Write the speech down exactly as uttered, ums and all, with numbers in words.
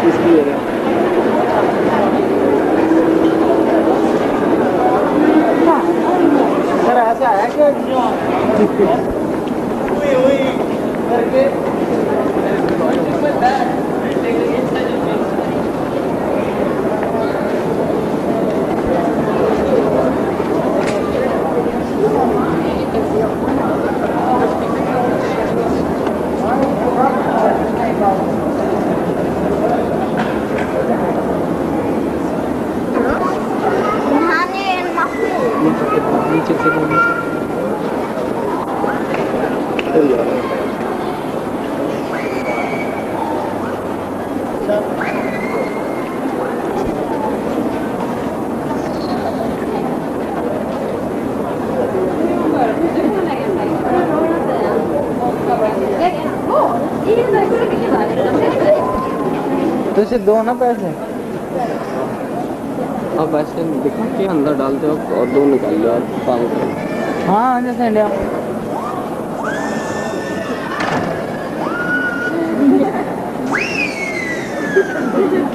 इसकी है सर ऐसा है कि करके नीचे से तो इसे दो ना पैसे आप ऐसे दिखा के अंदर डालते हो और दो निकाल लो और काम करो। हाँ जैसे इंडिया